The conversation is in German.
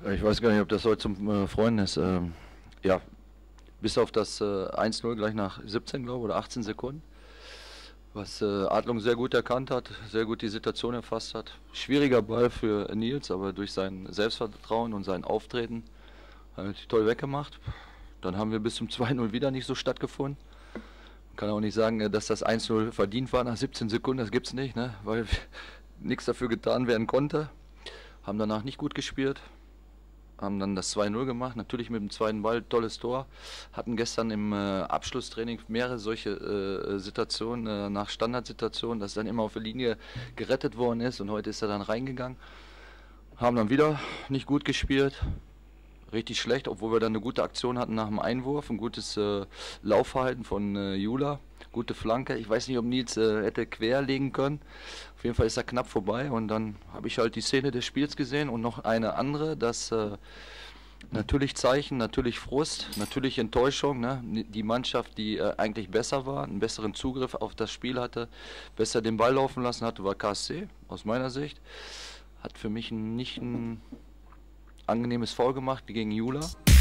Ich weiß gar nicht, ob das heute zum Freuen ist. Ja, bis auf das 1:0 gleich nach 17, glaube ich, oder 18 Sekunden, was Adlung sehr gut erkannt hat, sehr gut die Situation erfasst hat. Schwieriger Ball für Nils, aber durch sein Selbstvertrauen und sein Auftreten hat er toll weggemacht. Dann haben wir bis zum 2:0 wieder nicht so stattgefunden. Man kann auch nicht sagen, dass das 1:0 verdient war nach 17 Sekunden, das gibt's nicht, ne? Weil nichts dafür getan werden konnte. Haben danach nicht gut gespielt. Haben dann das 2:0 gemacht, natürlich mit dem zweiten Ball, tolles Tor. Hatten gestern im Abschlusstraining mehrere solche Situationen, nach Standardsituationen, dass dann immer auf der Linie gerettet worden ist und heute ist er dann reingegangen. Haben dann wieder nicht gut gespielt, richtig schlecht, obwohl wir dann eine gute Aktion hatten nach dem Einwurf, ein gutes Laufverhalten von Jula, gute Flanke. Ich weiß nicht, ob Nils hätte querlegen können. Auf jeden Fall ist er knapp vorbei und dann habe ich halt die Szene des Spiels gesehen und noch eine andere, dass natürlich Zeichen, natürlich Frust, natürlich Enttäuschung. Ne? Die Mannschaft, die eigentlich besser war, einen besseren Zugriff auf das Spiel hatte, besser den Ball laufen lassen hatte, war KSC aus meiner Sicht. Hat für mich nicht ein angenehmes Foul gemacht gegen Jula.